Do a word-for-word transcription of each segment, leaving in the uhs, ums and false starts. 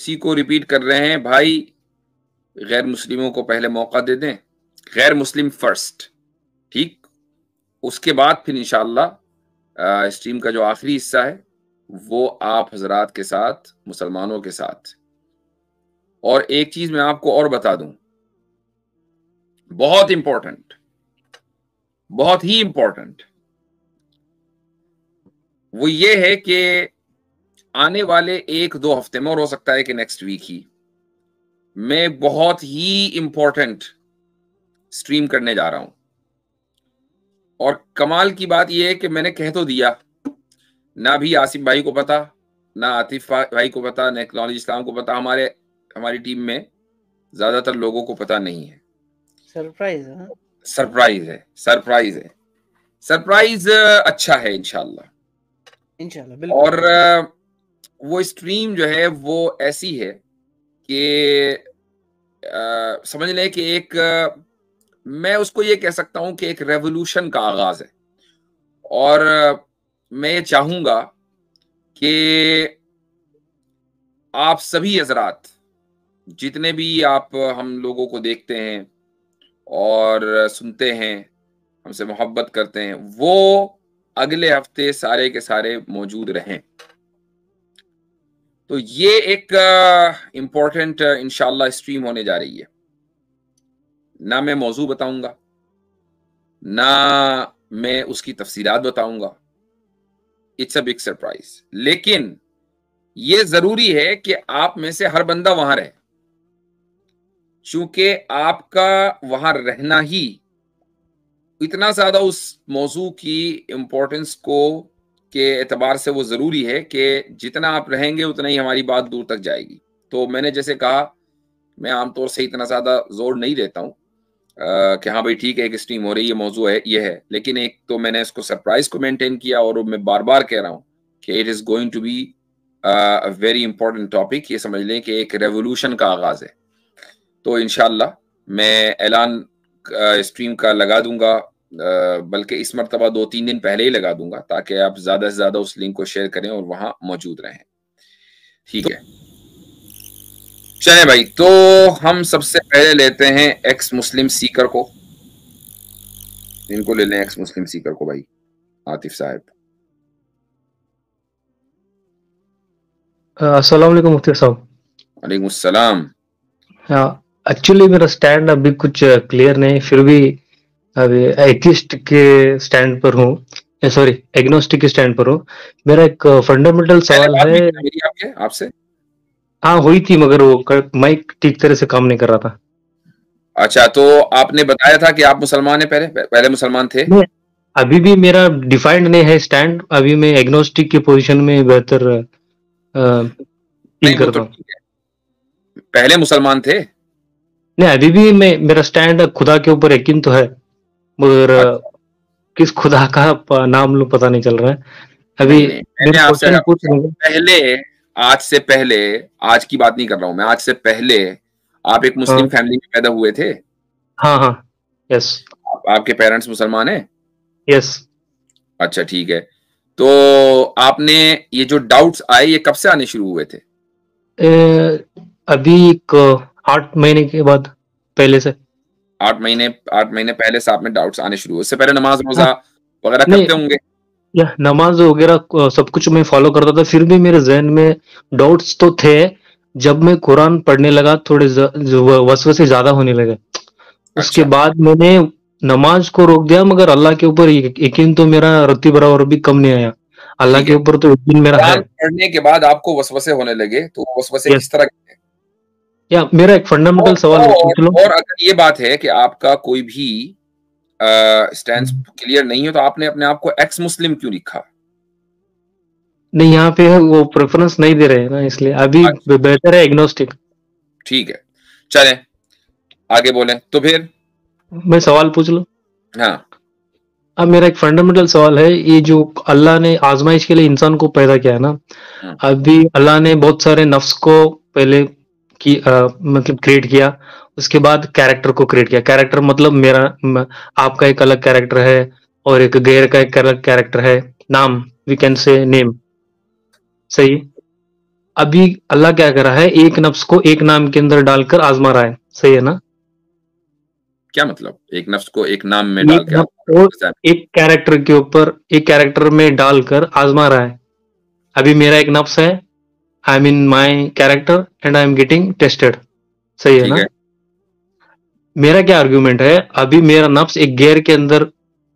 इसी को रिपीट कर रहे हैं भाई, गैर मुस्लिमों को पहले मौका दे दें, गैर मुस्लिम फर्स्ट, ठीक। उसके बाद फिर इंशाअल्लाह स्ट्रीम का जो आखिरी हिस्सा है वो आप हजरात के साथ, मुसलमानों के साथ। और एक चीज मैं आपको और बता दूं, बहुत इंपॉर्टेंट, बहुत ही इंपॉर्टेंट, वो ये है कि आने वाले एक दो हफ्ते में, और हो सकता है कि नेक्स्ट वीक ही, मैं बहुत ही इंपॉर्टेंट स्ट्रीम करने जा रहा हूं। और कमाल की बात यह है कि मैंने कह तो दिया, ना भी आसिफ भाई को पता, ना आतिफ भाई को पता, ना नॉलेज इस्लाम को पता, हमारे हमारी टीम में ज्यादातर लोगों को पता नहीं है। सरप्राइज है, सरप्राइज है, सरप्राइज है, सरप्राइज अच्छा है इंशाल्लाह, इंशाल्लाह बिल्कुल। और वो स्ट्रीम जो है वो ऐसी है कि समझ लें कि एक, मैं उसको ये कह सकता हूं कि एक रेवोल्यूशन का आगाज है। और मैं ये चाहूंगा कि आप सभी हजरात, जितने भी आप हम लोगों को देखते हैं और सुनते हैं, हमसे मोहब्बत करते हैं, वो अगले हफ्ते सारे के सारे मौजूद रहें। तो ये एक इंपॉर्टेंट इंशाल्लाह स्ट्रीम होने जा रही है। ना मैं मौजू बताऊंगा, ना मैं उसकी तफसीलात बताऊंगा, इट्स अ बिग सरप्राइज। लेकिन ये जरूरी है कि आप में से हर बंदा वहां रहे, चूंकि आपका वहां रहना ही इतना ज्यादा उस मौजू की इंपॉर्टेंस को के एतबार से वो जरूरी है कि जितना आप रहेंगे उतना ही हमारी बात दूर तक जाएगी। तो मैंने जैसे कहा, मैं आमतौर से इतना ज्यादा जोर नहीं देता हूँ कि हाँ भाई ठीक है एक स्ट्रीम हो रही है, मौजू है ये है, लेकिन एक तो मैंने इसको सरप्राइज को मेंटेन किया, और मैं बार बार कह रहा हूँ कि it is going to be a very important topic. ये समझ लें कि एक रेवोल्यूशन का आगाज है। तो इंशाल्लाह मैं ऐलान स्ट्रीम का लगा दूंगा, बल्कि इस मरतबा दो तीन दिन पहले ही लगा दूंगा, ताकि आप ज्यादा से ज्यादा उस लिंक को शेयर करें और वहां मौजूद रहें, ठीक है। चले भाई, तो हम सबसे पहले लेते हैं एक्स मुस्लिम सीकर को। इनको ले लें, एक्स मुस्लिम सीकर को भाई, आतिफ साहब। अस्सलाम वालेकुम मुफ्ती साहब। वालेकुम अस्सलाम। हाँ, एक्चुअली मेरा स्टैंड अभी कुछ क्लियर नहीं, फिर भी अभी एथिस्ट के स्टैंड पर हूँ, सॉरी एग्नोस्टिक के स्टैंड पर हूँ। मेरा एक फंडामेंटल सवाल है। मेरी आपके आपसे हाँ हुई थी, मगर वो माइक ठीक तरह से काम नहीं कर रहा था। अच्छा, तो आपने बताया था कि आप मुसलमान हैं, पहले पहले मुसलमान थे? अभी भी मेरा डिफाइंड नहीं है स्टैंड, अभी मैं एग्नोस्टिक की पोजीशन में बेहतर फील करता हूँ। पहले मुसलमान थे? नहीं, अभी भी मैं, मेरा स्टैंड खुदा के ऊपर यकीन तो है, मगर अच्छा। किस खुदा का नाम लो पता नहीं चल रहा है अभी। नहीं, नहीं, मैं आपसे पहले, आज से पहले, आज की बात नहीं कर रहा हूँ मैं, आज से पहले आप एक मुस्लिम हाँ। फैमिली में पैदा हुए थे? हाँ हाँ, यस। आप, आपके पेरेंट्स मुसलमान हैं? यस। अच्छा ठीक है, तो आपने ये जो डाउट्स आए ये कब से आने शुरू हुए थे? ए, अभी आठ महीने के बाद, पहले से। आठ महीने आठ महीने पहले से आप में डाउट्स आने शुरू हुए? उससे पहले नमाज रोजा वगैरह करते होंगे? या नमाज वगैरह सब कुछ मैं फॉलो करता था, फिर भी मेरे जहन में डाउट्स तो थे। जब मैं कुरान पढ़ने लगा, थोड़े वसवसे ज्यादा होने लगे। अच्छा। उसके बाद मैंने नमाज को रोक दिया, मगर अल्लाह के ऊपर यकीन तो मेरा रत्ती बराबर भी कम नहीं आया। अल्लाह के ऊपर तो यकीन मेरा है। पढ़ने के बाद आपको वसवसे होने लगे, तो वसवसे किस तरह के? या मेरा एक फंडामेंटल सवाल है, पूछ लो। और अगर ये बात है कि आपका कोई भी स्टैंड क्लियर नहीं हो, तो आपने अपने आप को एक्स मुस्लिम क्यों लिखा? नहीं, यहाँ पे वो प्रेफरेंस नहीं दे रहे हैं ना, इसलिए अभी अच्छा। बेहतर है एग्नोस्टिक। ठीक है, चलें आगे बोलें। तो फिर मैं सवाल पूछ लूं? हाँ। अब मेरा एक फंडामेंटल सवाल है, ये जो अल्लाह ने आजमाइश के लिए इंसान को पैदा किया है ना, अभी अल्लाह ने बहुत सारे नफ्स को पहले की आ, मतलब क्रिएट किया, उसके बाद कैरेक्टर को क्रिएट किया। कैरेक्टर मतलब मेरा, आपका एक अलग कैरेक्टर है और एक गैर का एक अलग कैरेक्टर है। नाम, वी कैन से नेम, सही? अभी अल्लाह क्या कर रहा है, एक नफ्स को एक नाम के अंदर डालकर आजमा रहा है, सही है ना? क्या मतलब एक नफ्स को एक नाम में डाल एक के नफ्स को एक कैरेक्टर के ऊपर, एक कैरेक्टर में डालकर आजमा रहा है। अभी मेरा एक नफ्स है, I am in my character and I am getting tested, सही है ना? है। मेरा क्या आर्ग्यूमेंट है, अभी मेरा नफ्स एक गेयर के अंदर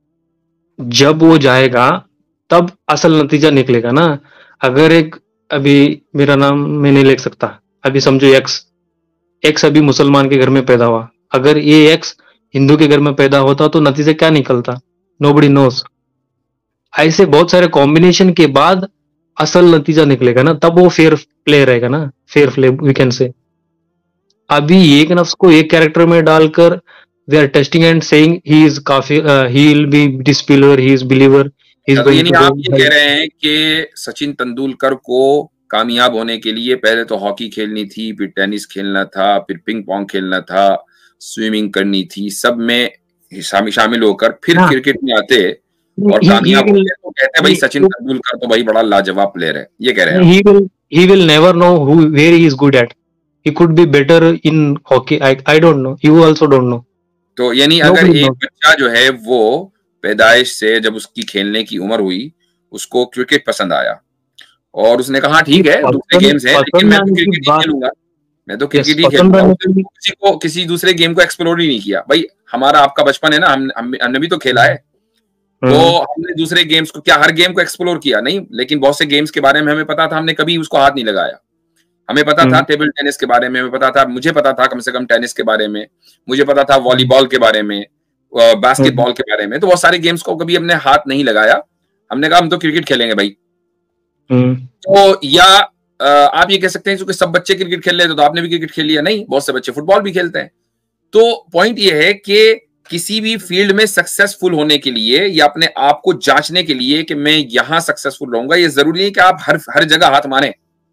जब वो जाएगा तब असल नतीजा निकलेगा ना। अगर एक, अभी मेरा नाम मैं नहीं लिख सकता, अभी समझो एक्स, एक्स अभी मुसलमान के घर में पैदा हुआ, अगर ये एक्स हिंदू के घर में पैदा होता तो नतीजा क्या निकलता? Nobody knows. ऐसे बहुत सारे कॉम्बिनेशन के बाद असल नतीजा निकलेगा ना, तब वो फेयर प्ले रहेगा ना, fair play we can say. अभी एक नफ्स को एक कैरेक्टर में डालकर we are testing and saying he is काफिर, he will be disbeliever, he is believer, he is going यानी टू आप ये कह रहे हैं कि सचिन तेंदुलकर को कामयाब होने के लिए पहले तो हॉकी खेलनी थी, फिर टेनिस खेलना था, फिर पिंग पोंग खेलना था, स्विमिंग करनी थी, सब में शामिल होकर फिर हाँ। क्रिकेट में आते और He- he कामयाब will- होते तो कहते भाई he- सचिन तेंदुलकर तो भाई बड़ा लाजवाब प्लेयर है, ये कह रहे हैं आप। he will he will never know who where he is good at. He could be better in hockey. I I don't know. You also don't know. तो यानी Nobody अगर एक knows. बच्चा जो है वो पैदाइश से जब उसकी खेलने की उम्र हुई उसको क्रिकेट पसंद आया और उसने कहा ठीक है दूसरे पसंद- गेम्स हैं लेकिन मैं तो पसंद आने की क्रिकेट ही बात- खेलूंगा, मैं तो क्रिकेट ही पसंद खेलूंगा। आने उसने की- किसी को किसी दूसरे गेम को एक्सप्लोर ही नहीं किया। भाई हमारा आपका बचपन है ना, हम हम- हमने भी तो खेला है, तो हम्म, हमने दूसरे गेम्स को, क्या हर गेम को एक्सप्लोर किया? नहीं, लेकिन बहुत से गेम्स के बारे में हमें पता था, हमने कभी उसको हाथ नहीं लगाया। हमें पता था हम्म। टेबल टेनिस के बारे में, हमें पता था, मुझे पता था कम से कम टेनिस के बारे में, मुझे पता था वॉलीबॉल के बारे में, बास्केटबॉल के बारे में, तो बहुत सारे गेम्स को कभी हमने हाथ नहीं लगाया। हमने कहा हम तो क्रिकेट खेलेंगे भाई। हम्म। तो या अ, आप ये कह सकते हैं क्योंकि सब बच्चे क्रिकेट खेल रहे थे तो आपने भी क्रिकेट खेल लिया? नहीं, बहुत से बच्चे फुटबॉल भी खेलते हैं। तो पॉइंट ये है कि किसी भी फील्ड में सक्सेसफुल होने के लिए या अपने आप को जांचने के लिए कि मैं यहां सक्सेसफुल रहूंगा, ये जरूरी नहीं कि आप हर हर जगह हाथ मारें।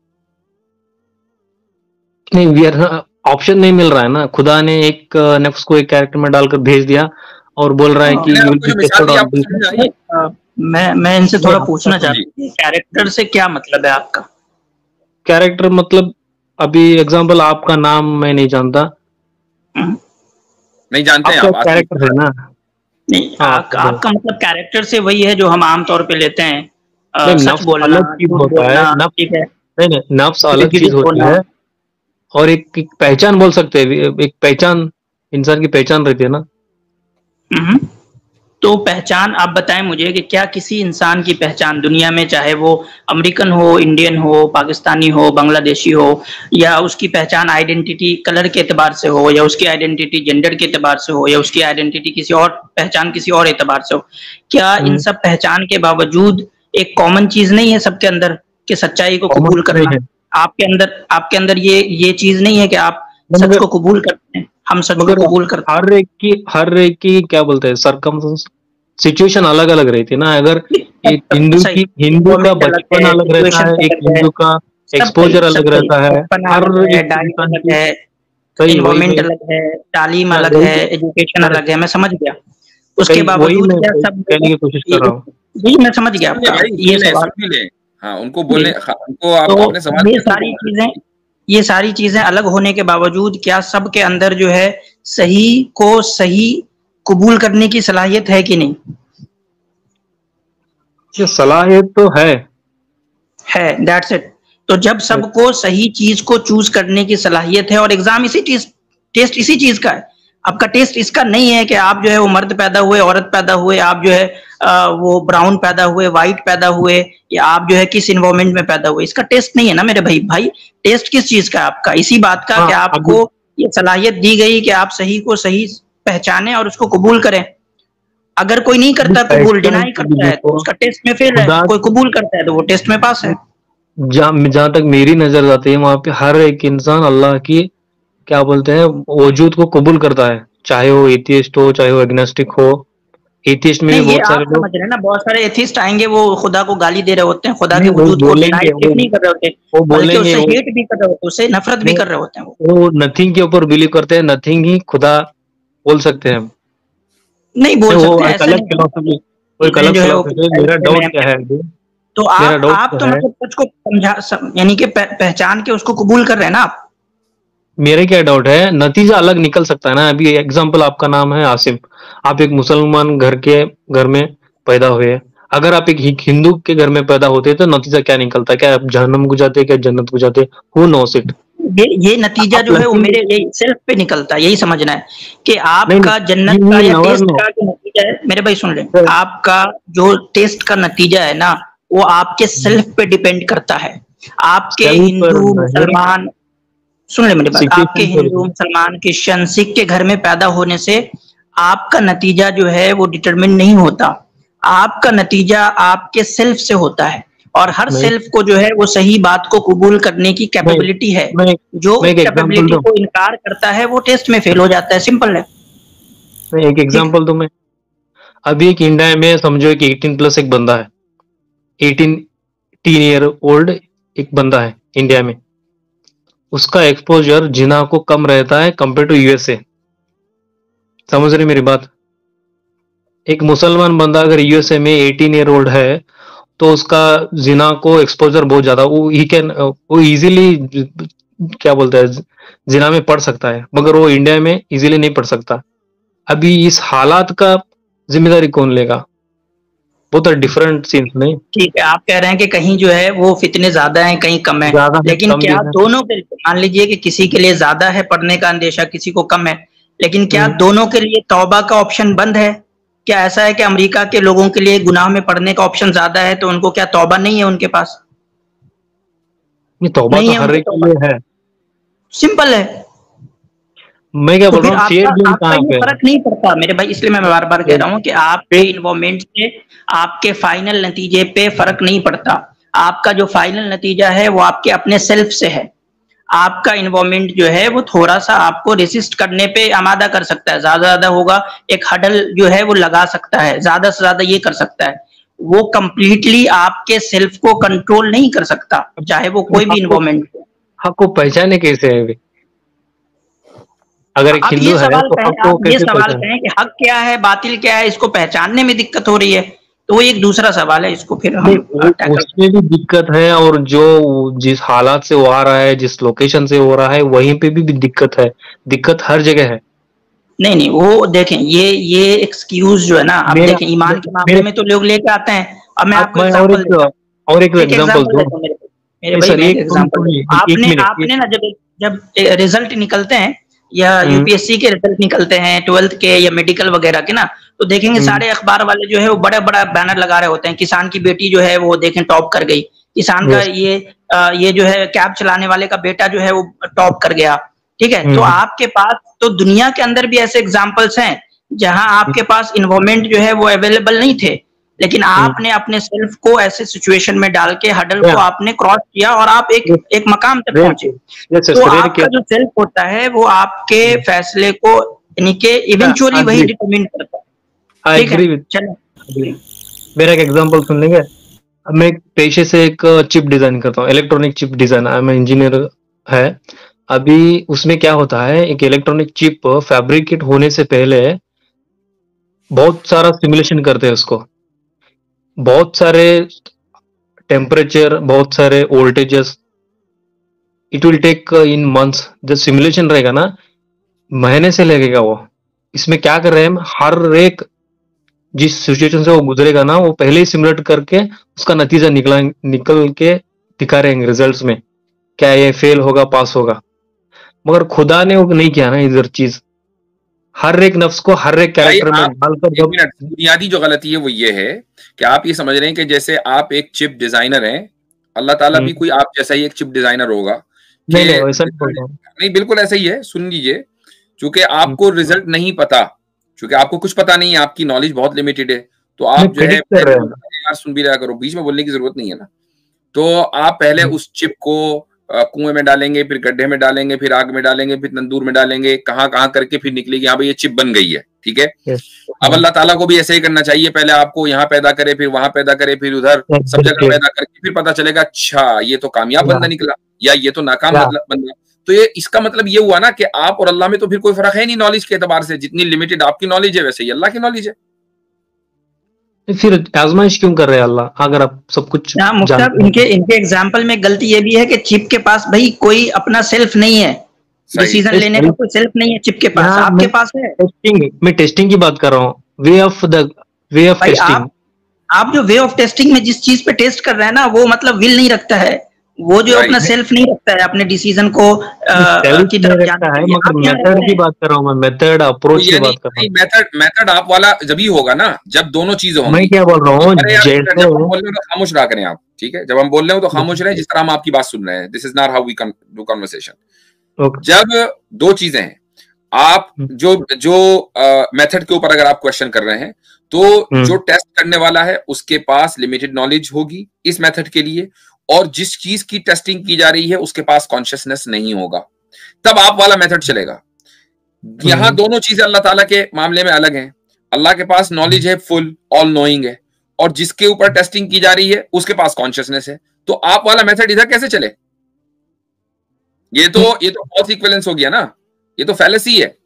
नहीं, वी आर ऑप्शन नहीं मिल रहा है ना। खुदा ने एक नफ्स को एक कैरेक्टर में डालकर भेज दिया और बोल रहा है कि मैंने you will आपको जो be मिसाल tested दी on आपको this. समझ आई? अ, मैं मैं इनसे थोड़ा नहीं, पूछना आपका चाहता हूँ, कैरेक्टर से क्या मतलब है आपका? कैरेक्टर मतलब, अभी एग्जांपल आपका नाम मैं नहीं जानता, हम्म, नहीं जानते हैं आपका आप? कैरेक्टर है ना। नहीं, हाँ, आप, तो- आपका मतलब कैरेक्टर से वही है जो हम आमतौर पे लेते हैं, अ, नहीं, सच नफ्स बोलना, अलग चीज झूठ होता है। बोलना, नफ्स ठीक है, नहीं नहीं नफ्स अलग चीज झूठ होती बोलना। है और एक, एक पहचान बोल सकते हैं, एक पहचान, इंसान की पहचान रहती है ना। हम्म, तो पहचान आप बताएं मुझे कि क्या किसी इंसान की पहचान दुनिया में, चाहे वो अमेरिकन हो, इंडियन हो, पाकिस्तानी हो, बांग्लादेशी हो, या उसकी पहचान आइडेंटिटी कलर के एतबार से हो, या उसकी आइडेंटिटी जेंडर के एतबार से हो, या उसकी आइडेंटिटी किसी और पहचान किसी और एतबार से हो, क्या इन हम्म। सब पहचान के बावजूद एक कॉमन चीज नहीं है सबके अंदर कि सच्चाई को Common कबूल नहीं करना? है। आपके अंदर आपके अंदर ये ये चीज नहीं है कि आप सच मगर- को कबूल करते हैं? हम सच को मगर कबूल करते हैं। हर एक की हर एक की क्या बोलते हैं, सरकमस्टेंस, सिचुएशन अलग अलग रहती है ना। अगर एक हिंदू सही, की हिंदू का environment अलग बचपन है, अलग रहता situation है, एक अलग है, हिंदू का सब एक्सपोजर सही, अलग सब सही। रहता है। बचपन हर अलग है, एक डाइट इंसान अलग की है, सही वही इन्वायरमेंट मैं अलग है, तालीम मैं अलग वही है, एजुकेशन मैं अलग है, मैं समझ गया। उसके सही वही बावजूद मैं क्या सब कहने की कोशिश कर रहा हूँ। जी मैं समझ गया सुन ले आपका भाई, ये सुन ले, सवाल। सुन भी ले। हाँ, उनको बोलने, जी। हाँ, उनको आप तो आपने सवाल ये किया तो सारी उनको- चीजें ये सारी चीजें अलग होने के बावजूद क्या सबके अंदर जो है सही को सही कबूल करने की सलाहियत है कि नहीं? ये सलाहियत तो है। है, दैट्स इट। तो जब सबको सही चीज को चूज करने की सलाहियत है, और एग्जाम इसी चीज, टेस्ट इसी चीज का है। आपका टेस्ट इसका नहीं है कि आप जो है वो मर्द पैदा हुए, औरत पैदा हुए, आप जो है आ, वो ब्राउन पैदा हुए, व्हाइट पैदा हुए, या आप जो है किस इन्वायरमेंट में पैदा हुए। इसका टेस्ट नहीं है ना मेरे भाई। भाई टेस्ट किस चीज का है आपका? इसी बात का हाँ, कि आपको ये सलाहियत दी गई कि आप सही को सही पहचाने और उसको कबूल करें। अगर कोई नहीं करता कबूल, डिनाई करता है, तो उसका टेस्ट में फेल है। कोई कबूल करता है तो वो टेस्ट में पास है। जहाँ जहाँ तक मेरी नजर जाती है वहां पे हर एक इंसान अल्लाह की क्या बोलते हैं वजूद को कबूल करता है, चाहे वो एथियस्ट हो चाहे वो एग्नोस्टिक हो। एथियस्ट में भी नहीं, ये बहुत आप सारे लोग समझ रहे हैं ना, बहुत सारे एथिस्ट आएंगे, वो खुदा को गाली दे रहे होते हैं, खुदा के नहीं, वो वजूद को बोलेंगे, डिनाई वो- नहीं कर रहे होते, वो बल्कि बोलेंगे उससे वो- हेट भी कर रहे होते हैं, उससे नफरत भी कर रहे होते हैं वो। वो नथिंग के ऊपर बिलीव करते हैं, नथिंग ही खुदा बोल सकते हैं हम। नहीं बोल वो सकते हैं, एक ऐसा अलग नहीं। फिलॉसफी, वो एक चीजें अलग जो है वो फिलॉसफी है। मेरा में- डाउट क्या है अभी तो आप आप तो मतलब सच को समझा यानी कि पहचान के उसको कबूल कर रहे हैं ना आप? मेरे क्या डाउट है, नतीजा अलग निकल सकता है ना। अभी एग्जांपल, आपका नाम है आसिम, आप एक मुसलमान घर के घर में पैदा हुए, अगर आप एक हिंदू के घर में पैदा होते तो नतीजा क्या निकलता? क्या आप जहन्नम को जाते, क्या जन्नत को जाते? Who knows it? ये ये नतीजा जो है वो मेरे यही सेल्फ पे निकलता है, यही समझना है कि आपका जन्नत का या टेस्ट का जो नतीजा है, मेरे भाई सुन लें, आपका जो टेस्ट का नतीजा है ना वो आपके सेल्फ पे डिपेंड करता है। आपके हिंदू मुसलमान, सुन ले मेरी बात, आपके हिंदू मुसलमान क्रिश्चियन सिख के घर में पैदा होने से आपका नतीजा जो है वो डिटरमिन नहीं होता। आपका नतीजा आपके सेल्फ से होता है, और हर सेल्फ को जो है वो सही बात को कबूल करने की कैपेबिलिटी है। जो कैपेबिलिटी को इनकार करता है वो टेस्ट में फेल हो जाता है, सिंपल है। एक एग्जांपल दूं मैं, अभी एक इंडिया में समझो कि अठारह प्लस एक बंदा है, अठारह टीन ईयर ओल्ड एक बंदा है इंडिया में, उसका एक्सपोजर जिना को कम रहता है कंपेयर टू यूएसए। समझ रहे मेरी बात? एक मुसलमान बंदा अगर यूएसए में अठारह ईयर ओल्ड है तो उसका जिना को एक्सपोजर बहुत ज्यादा, वो ही कैन वो इजीली क्या बोलते हैं जिना में पढ़ सकता है, मगर वो इंडिया में इजीली नहीं पढ़ सकता। अभी इस हालात का जिम्मेदारी कौन लेगा? बहुत डिफरेंट सीन्स नहीं। ठीक है, आप कह रहे हैं कि कहीं जो है वो फितने ज्यादा हैं, कहीं कम है, लेकिन कम क्या दोनों के, मान लीजिए कि किसी के लिए ज्यादा है पढ़ने का अंदेशा, किसी को कम है, लेकिन क्या दोनों के लिए तौबा का ऑप्शन बंद है? क्या ऐसा है कि अमेरिका के लोगों के लिए गुनाह में पढ़ने का ऑप्शन ज्यादा है तो उनको क्या तौबा नहीं है उनके पास? ये तौबा तो हर एक के लिए है, सिंपल है। मैं क्या बोल रहा हूँ, आपका ये फर्क नहीं पड़ता मेरे भाई, इसलिए मैं बार बार कह रहा हूँ कि आपके इन्वॉल्वमेंट से आपके फाइनल नतीजे पे फर्क नहीं पड़ता। आपका जो फाइनल नतीजा है वो आपके अपने सेल्फ से है। आपका इन्वॉल्वमेंट जो है वो थोड़ा सा आपको रेसिस्ट करने पे आमादा कर सकता है, ज्यादा ज्यादा होगा, एक हडल जो है वो लगा सकता है, ज्यादा से ज्यादा ये कर सकता है। वो कंप्लीटली आपके सेल्फ को कंट्रोल नहीं कर सकता, चाहे वो कोई भी इन्वॉल्वमेंट हो। आपको पहचाने कैसे है? अगर एक हिंदू है तो आपको ये सवाल कहें कि हक क्या है बातिल क्या है, इसको पहचानने में दिक्कत हो रही है, तो वो एक दूसरा सवाल है, इसको फिर हम उसमें भी दिक्कत है, और जो जिस हालात से वो आ रहा है, जिस लोकेशन से हो रहा है, वहीं पे भी, भी दिक्कत है। दिक्कत हर जगह है। नहीं नहीं, वो देखें, ये ये एक्सक्यूज जो है ना, आप देखें ईमान के मामले में तो लोग लेके आते हैं। अब मैं आपको एग्जांपल और एक एग्जांपल दूं मेरे भाई, एग्जांपल आपने आपने ना जब जब रिजल्ट निकलते हैं या यूपीएससी के रिजल्ट निकलते हैं ट्वेल्थ के या मेडिकल वगैरह के ना, तो देखेंगे सारे अखबार वाले जो है वो बड़ा बड़ा बैनर लगा रहे होते हैं, किसान की बेटी जो है वो देखें टॉप कर गई, किसान का ये आ, ये जो है कैब चलाने वाले का बेटा जो है वो टॉप कर गया। ठीक है, तो आपके पास तो दुनिया के अंदर भी ऐसे एग्जाम्पल्स हैं जहां आपके पास इन्वॉल्वमेंट जो है वो अवेलेबल नहीं थे, लेकिन आपने अपने सेल्फ को ऐसे सिचुएशन में डाल के हडल को आपने क्रॉस किया और आप एक एक मकाम तक पहुंचे। तो आपका जो सेल्फ होता है वो आपके फैसले को यानी कि इवेंचुअली वही डिटरमिन करता है। ठीक है, चलो मेरा एक एग्जांपल सुन लेंगे। मैं एक पेशे से एक चिप डिजाइन करता हूँ, इलेक्ट्रॉनिक चिप डिजाइन, मैं इंजीनियर है। अभी उसमें क्या होता है, एक इलेक्ट्रॉनिक चिप फैब्रिकेट होने से पहले बहुत सारा सिमुलेशन करते हैं उसको, बहुत सारे टेम्परेचर, बहुत सारे voltages, it will take in months. जब सिमुलेशन रहेगा ना, महीने से लगेगा वो। इसमें क्या कर रहे हैं हम, हर एक जिस सिचुएशन से वो गुजरेगा ना, वो पहले ही सिमुलेट करके उसका नतीजा निकला निकल के दिखा रहे हैं रिजल्ट्स में, क्या ये फेल होगा पास होगा। मगर खुदा ने वो नहीं किया ना इधर चीज, हर एक नफ्स को हर एक कैरेक्टर में डालकर। बुनियादी जो गलती है वो ये है कि आप ये समझ रहे हैं कि जैसे आप एक चिप डिजाइनर हैं, अल्लाह ताला भी कोई आप जैसा ही एक चिप डिजाइनर होगा। नहीं नहीं, वैसा नहीं, नहीं बिल्कुल ऐसा ही है। सुन लीजिए, चूंकि आपको रिजल्ट नहीं पता, चूंकि आपको कुछ पता नहीं है, आपकी नॉलेज बहुत लिमिटेड है, तो आप जो है यार सुन भी रहा करो, बीच में बोलने की जरूरत नहीं है ना। तो आप पहले उस चिप को कुएं में डालेंगे, फिर गड्ढे में डालेंगे, फिर आग में डालेंगे, फिर तंदूर में डालेंगे, कहाँ कहाँ करके फिर निकलेगी हाँ भाई ये चिप बन गई है। ठीक है, अब अल्लाह ताला को भी ऐसे ही करना चाहिए, पहले आपको यहाँ पैदा करे, फिर वहां पैदा करे, फिर उधर सब जगह पैदा करके फिर पता चलेगा अच्छा ये तो कामयाब बंदा निकला या ये तो नाकाम बंदा। तो ये इसका मतलब ये हुआ ना कि आप और अल्लाह में तो फिर कोई फर्क है नहीं नॉलेज के एतबार से। जितनी लिमिटेड आपकी नॉलेज है वैसे ही अल्लाह की नॉलेज है। फिर आजमाइश क्यों कर रहे हैं अल्लाह, अगर आप सब कुछ जानते हैं? इनके इनके एग्जाम्पल में गलती ये भी है कि चिप के पास भाई कोई अपना सेल्फ नहीं है, डिसीजन लेने का कोई सेल्फ नहीं है चिप के पास, आपके पास है। टेस्टिंग, मैं टेस्टिंग की बात कर रहा हूँ, way of the way of testing. आप, आप जो वे ऑफ टेस्टिंग में जिस चीज पे टेस्ट कर रहे हैं ना, वो मतलब विल नहीं रखता है, वो जो अपना सेल्फ नहीं रखता है अपने डिसीजन को की तरफ जाता है, मगर मेथड की बात कर रहा हूँ मैं, मेथड अप्रोच की बात कर रहा हूँ। मेथड मेथड आप वाला जब ही होगा ना जब दोनों चीजें होंगी। मैं क्या बोल रहा हूँ, जैसे खामोश रहा करें आप, ठीक है? जब हम बोल रहे हो तो खामोश रहे, जिस तरह हम आपकी बात सुन रहे हैं। This is not how we do conversation. जब दो चीजें हैं, आप जो जो मेथड के ऊपर अगर आप क्वेश्चन कर रहे हैं, तो जो टेस्ट करने वाला है उसके पास लिमिटेड नॉलेज होगी इस मेथड के लिए, और जिस चीज की टेस्टिंग की जा रही है उसके पास कॉन्शियसनेस नहीं होगा, तब आप वाला मेथड चलेगा। यहां दोनों चीजें अल्लाह ताला के मामले में अलग हैं। अल्लाह के पास नॉलेज है, फुल ऑल नोइंग है, और जिसके ऊपर टेस्टिंग की जा रही है उसके पास कॉन्शियसनेस है। तो आप वाला मेथड इधर कैसे चले? ये तो ये तो फॉल्स इक्विवेलेंस हो गया ना, ये तो फैलेसी है।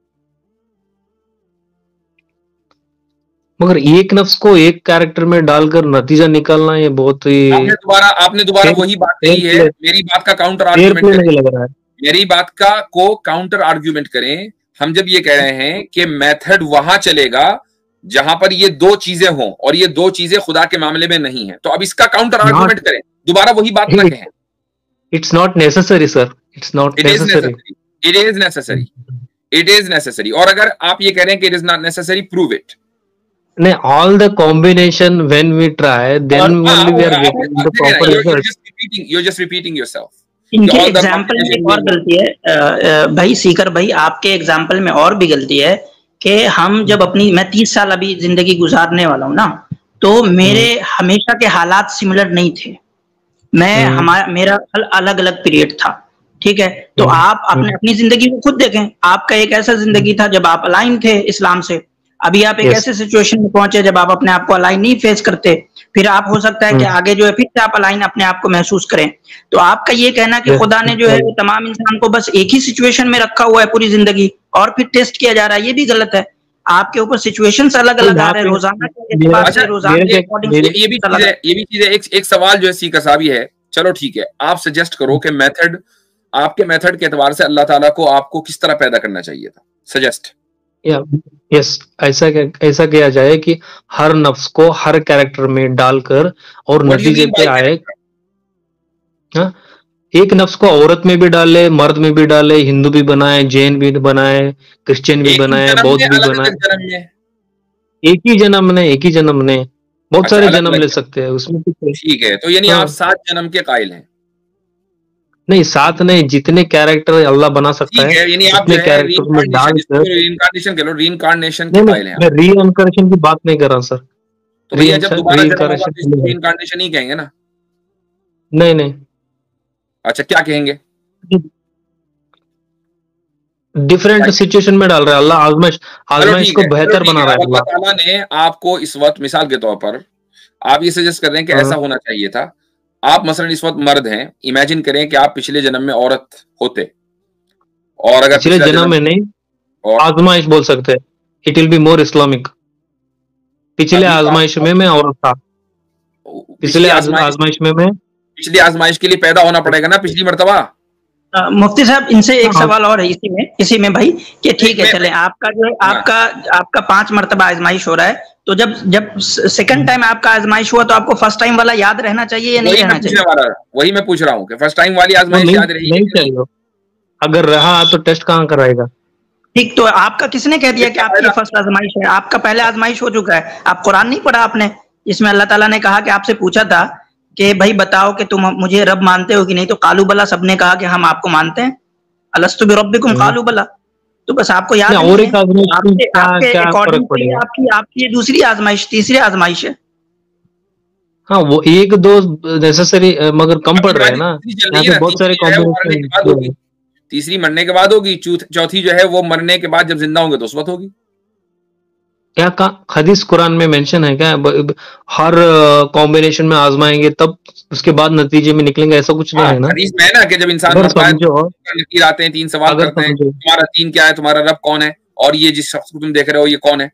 मगर एक नफ्स को एक कैरेक्टर में डालकर नतीजा निकालना, ये बहुत ही आपने दोबारा आपने दोबारा वही बात कही है। मेरी बात का काउंटर आर्ग्यूमेंट नहीं लग रहा है। मेरी बात का को काउंटर आर्ग्यूमेंट करें। हम जब ये कह रहे हैं कि मेथड वहां चलेगा जहां पर ये दो चीजें हों, और ये दो चीजें खुदा के मामले में नहीं है, तो अब इसका काउंटर आर्ग्यूमेंट करें, दोबारा वही बात ना कहें। It's not necessary sir, it's not necessary. It is necessary, it is necessary. और अगर आप ये कह रहे हैं कि it is not necessary, prove it. No, all the combination when we try, then only we are getting the proper you're, result. You're just repeating, you're just repeating yourself. इनके example में एक और गलती है भाई सीकर भाई, आपके एग्जाम्पल में और भी गलती है कि हम जब अपनी, मैं तीस साल अभी जिंदगी गुजारने वाला हूँ ना, तो मेरे हमेशा के हालात सिमिलर नहीं थे। मैं हमारा मेरा अलग अलग पीरियड था, ठीक है? तो आप अपने अपनी जिंदगी को खुद देखें। आपका एक ऐसा जिंदगी था जब आप अलाइन थे इस्लाम से, अभी आप एक yes. ऐसे सिचुएशन में पहुंचे जब आप अपने आप को अलाइन नहीं फेस करते, फिर आप हो सकता है कि आगे जो है फिर से आप अलाइन अपने आप को महसूस करें। तो आपका ये कहना कि yes. खुदा ने जो है वो तमाम इंसान को बस एक ही सिचुएशन में रखा हुआ है पूरी जिंदगी, और फिर टेस्ट किया जा रहा है, ये भी गलत है। आपके ऊपर सिचुएशंस अलग अलग आ रहे हैं रोजाना के रोजाना के अकॉर्डिंग। ये भी चीज है, ये भी चीज है। एक एक सवाल जो है सीकर साहब है, चलो ठीक है, आप सजेस्ट करो कि मेथड, आपके मेथड के एतबार से अल्लाह ताला को आपको किस तरह पैदा करना चाहिए था, सजेस्ट। यस, ऐसा ऐसा किया जाए कि हर नफ्स को हर कैरेक्टर में डालकर और नतीजे पे आए। हाँ, एक नफ्स को औरत में भी डाले, मर्द में भी डाले, हिंदू भी बनाए, जैन भी बनाए, क्रिश्चियन भी बनाए, बौद्ध भी बनाए। एक ही जन्म ने एक ही जन्म ने बहुत सारे जन्म ले सकते हैं उसमें। ठीक है, तो यानी आप सात जन्म के कायल हैं? नहीं, साथ नहीं, जितने कैरेक्टर अल्लाह बना सकता है, यानी आप उतने कैरेक्टर में डालकर रीइंकार्नेशन के लो, रीइंकार्नेशन के कायल हैं। मैं रीइंकार्नेशन की बात नहीं कर रहा सर। तो भैया जब दोबारा जन्म रीइंकार्नेशन ही कहेंगे ना? नहीं नहीं। अच्छा, क्या कहेंगे? डिफरेंट सिचुएशन में डाल रहा है अल्लाह, आजमाइश आजमाइश को बेहतर बना रहा है। अल्लाह ताला ने आपको इस वक्त, मिसाल के तौर पर आप ये सजेस्ट कर रहे हैं कि ऐसा होना चाहिए था। आप मसलन इस वक्त मर्द हैं, इमेजिन करें कि आप पिछले जन्म में औरत होते, और अगर पिछले जन्म में नहीं, आजमाइश बोल सकते हैं, it will be more Islamic. पिछले आजमाइश में मैं औरत था, पिछले आजमाइश में मैं पिछली आजमाइश के लिए पैदा होना पड़ेगा ना पिछली मर्तबा। मुफ्ती साहब, इनसे एक सवाल और है इसी में इसी में भाई कि ठीक है चले, आपका जो है आपका आपका पांच मर्तबा आजमाइश हो रहा है, तो जब जब सेकंड टाइम आपका आजमाइश हुआ तो आपको फर्स्ट टाइम वाला याद रहना चाहिए या नहीं रहना चाहिए? वही मैं पूछ रहा हूँ कि फर्स्ट टाइम वाली आजमाइश याद रहेगी नहीं चाहिए? अगर रहा तो टेस्ट कहाँ कराएगा? ठीक, तो आपका किसने कह दिया कि आपकी फर्स्ट आजमाइश है? आपका पहले आजमाइश हो चुका है। आप कुरान नहीं पढ़ा आपने, इसमें अल्लाह ताला ने कहा कि आपसे पूछा था कि भाई बताओ कि तुम मुझे रब मानते हो कि नहीं, तो कालू बला सबने कहा कि हम आपको मानते हैं। अलस्तु बिरब्बिकुम कालू बला। तो बस आपको याद नहीं और है, आपके आपके अकॉर्डिंग आपकी आपकी दूसरी आजमाइश, तीसरी आजमाइश है। हाँ, वो एक दो नेसेसरी, मगर कम पड़ रहा है ना, यहाँ पे बहुत सारे कॉम्बिनेशन। तीसरी मरने के बाद होगी, चौथी जो है वो मरने के बाद जब जिंदा होंगे तो उस वक्त होगी। क्या का हदीस कुरान में मेंशन है क्या? हर कॉम्बिनेशन में आजमाएंगे तब उसके बाद नतीजे में निकलेंगे, ऐसा कुछ नहीं है ना? हदीस में है ना कि जब इंसान मरता है नकीर आते हैं, तीन सवाल करते हैं, तुम्हारा तीन क्या है, तुम्हारा रब कौन है, और ये जिस शख्स को तुम देख रहे हो ये कौन है?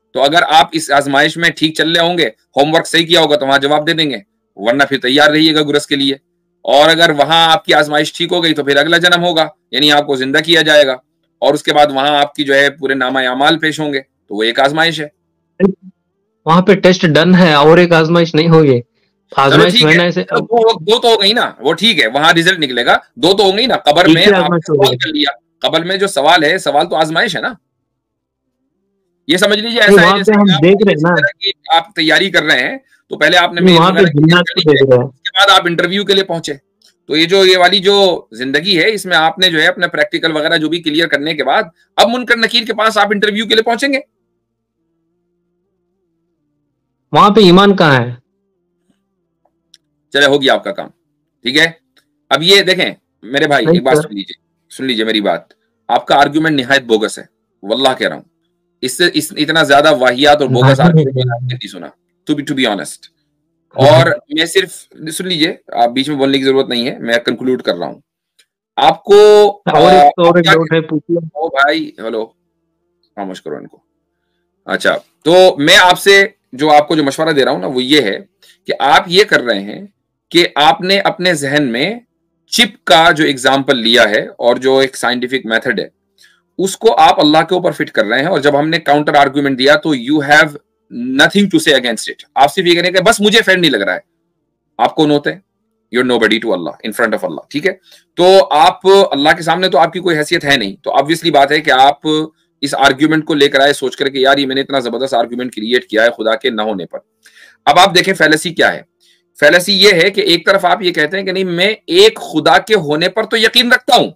तो अगर आप इस आजमाइश में ठीक चल रहे होंगे, होमवर्क सही किया होगा तो वहां जवाब दे देंगे, वरना फिर तैयार रहिएगा गुरस के लिए। और अगर वहां आपकी आजमाइश ठीक हो गई तो फिर अगला जन्म होगा, यानी आपको जिंदा किया जाएगा, और उसके बाद वहां आपकी जो है पूरे नामा अमाल पेश होंगे, तो वो एक आजमाइश है। वहां पे टेस्ट डन है और एक आजमाइश नहीं होगी। आजमाइश में ऐसे दो, दो तो हो गई ना, वो ठीक है, वहां रिजल्ट निकलेगा, दो तो हो गई ना। कब्र में आपने सवाल कर लिया, कब्र में जो सवाल है, सवाल तो आजमाइश है ना, ये समझ लीजिए। ऐसा है जैसे हम देख रहे हैं ना कि आप तैयारी कर रहे हैं, तो पहले आपने उसके बाद आप इंटरव्यू के लिए पहुंचे। तो ये जो ये वाली जो जिंदगी है, इसमें आपने जो है अपना प्रैक्टिकल वगैरह जो भी क्लियर करने के बाद अब मुनकर नकीर के पास आप इंटरव्यू के लिए पहुंचेंगे। वहां पे ईमान कहाँ है? चले, हो गया आपका काम, ठीक है। अब ये देखें मेरे भाई, एक बात सुन लीजिए, सुन लीजिए मेरी बात। आपका आर्ग्यूमेंट निहायत बोगस है, वल्लाह कह रहा हूं। इससे इस, इतना ज्यादा वाहियात और बोगस आर्ग्यूमेंट नहीं सुना, to be to be honest. और मैं सिर्फ, सुन लीजिए, आप बीच में बोलने की जरूरत नहीं है, मैं कंक्लूड कर रहा हूं आपको। और एक, और एक डाउट है, पूछिए। ओ भाई, हेलो, खामोश करो इनको। अच्छा, तो मैं आपसे जो आपको जो मशवरा दे रहा हूं ना, वो ये है कि आप ये कर रहे हैं कि आपने अपने जहन में चिप का जो एग्जाम्पल लिया है और जो एक साइंटिफिक मेथड है, उसको आप अल्लाह के ऊपर फिट कर रहे हैं। और जब हमने काउंटर आर्ग्यूमेंट दिया तो you have nothing to say against it. आप सिर्फ ये करें कि बस मुझे फेयर नहीं लग रहा है। आप कौन होते हैं? You're nobody to Allah, in front of Allah, ठीक है। तो आप अल्लाह के सामने तो आपकी कोई हैसियत है नहीं। तो ऑब्वियसली बात है कि आप इस आर्ग्यूमेंट को लेकर आए सोच करके, यार ये मैंने इतना जबरदस्त आर्ग्यूमेंट क्रिएट किया है खुदा के न होने पर। अब आप देखें फैलेसी क्या है। फैलेसी ये है कि एक तरफ आप ये कहते हैं कि नहीं, मैं एक खुदा के होने पर तो यकीन रखता हूं।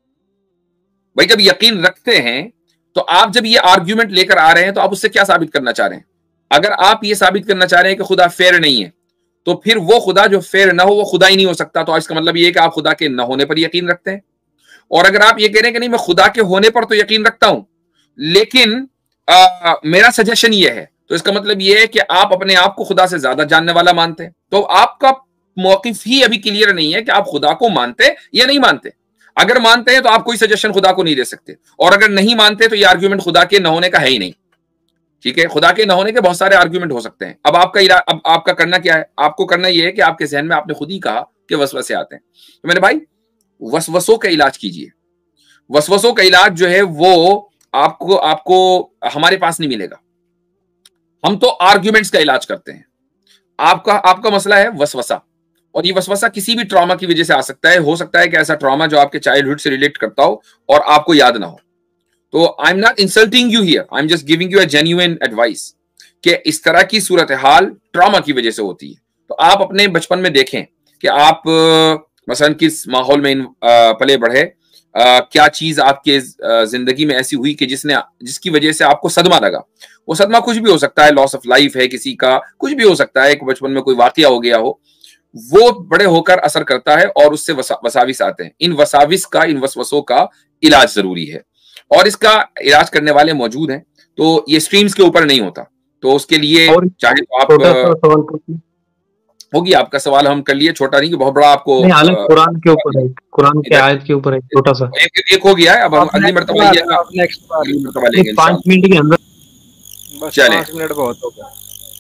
भाई जब यकीन रखते हैं तो आप जब ये आर्ग्यूमेंट लेकर आ रहे हैं तो आप उससे क्या साबित करना चाह रहे हैं? अगर आप ये साबित करना चाह रहे हैं कि खुदा फेयर नहीं है, तो फिर वो खुदा जो फेयर ना हो वो खुदा ही नहीं हो सकता। तो इसका मतलब ये है कि आप खुदा के न होने पर यकीन रखते हैं। और अगर आप ये कह रहे हैं कि नहीं, मैं खुदा के होने पर तो यकीन रखता हूं, लेकिन आ, मेरा सजेशन ये है, तो इसका मतलब ये है कि आप अपने आप को खुदा से ज्यादा जानने वाला मानते हैं। तो आपका मौकिफ ही अभी क्लियर नहीं है कि आप खुदा को मानते या नहीं मानते। अगर मानते हैं तो आप कोई सजेशन खुदा को नहीं दे सकते, और अगर नहीं मानते तो ये आर्ग्यूमेंट खुदा के न होने का है ही नहीं, ठीक है। खुदा के न होने के बहुत सारे आर्ग्यूमेंट हो सकते हैं। अब आपका इला अब आपका करना क्या है? आपको करना यह है कि आपके जहन में आपने खुद ही कहा कि वसवसे आते हैं, तो मेरे भाई वसवसों का इलाज कीजिए। वसवसों का इलाज जो है वो आपको आपको हमारे पास नहीं मिलेगा। हम तो आर्ग्यूमेंट्स का इलाज करते हैं। आपका आपका मसला है वसवसा, और ये वसवसा किसी भी ट्रॉमा की वजह से आ सकता है। हो सकता है कि ऐसा ट्रॉमा जो आपके चाइल्डहुड से रिलेट करता हो और आपको याद ना हो। तो I am not insulting you here, I am just giving you a genuine advice कि इस तरह की सूरत हाल ट्रॉमा की वजह से होती है। तो आप अपने बचपन में देखें कि आप मसलन किस माहौल में पले बढ़े, Uh, क्या चीज आपके uh, जिंदगी में ऐसी हुई कि जिसने जिसकी वजह से आपको सदमा लगा। वो सदमा कुछ भी हो सकता है, लॉस ऑफ लाइफ है किसी का, कुछ भी हो सकता है, बचपन में कोई वाकया हो गया हो, वो बड़े होकर असर करता है और उससे वसा, वसाविस आते हैं। इन वसाविस का, इन वसवसों का इलाज जरूरी है, और इसका इलाज करने वाले मौजूद हैं। तो ये स्ट्रीम्स के ऊपर नहीं होता, तो उसके लिए चाहे तो आप होगी, आपका सवाल हम कर लिए, छोटा नहीं कि बहुत बड़ा आपको। कुरान के ऊपर है, कुरान के आयत के ऊपर है, छोटा सा एक, एक हो गया है। अब हम अगली मर्तबा लेंगे पांच मिनट के अंदर, चले पांच मिनट बहुत हो गया।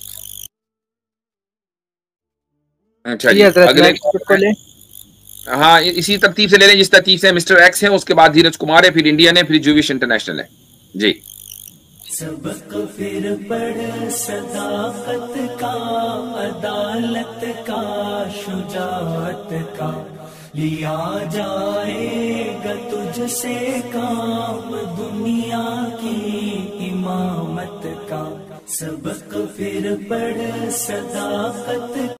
अच्छा जी, अगले को ले, हाँ इसी तरतीब से ले लें जिस तरतीब से मिस्टर एक्स है, उसके बाद धीरज कुमार है, फिर इंडियन है, फिर जूविश इंटरनेशनल है जी। सबक फिर पढ़ सदाकत का, अदालत का, शुजाअत का, लिया जाएगा तुझसे काम दुनिया की इमामत का। सबक फिर पढ़ सदाकत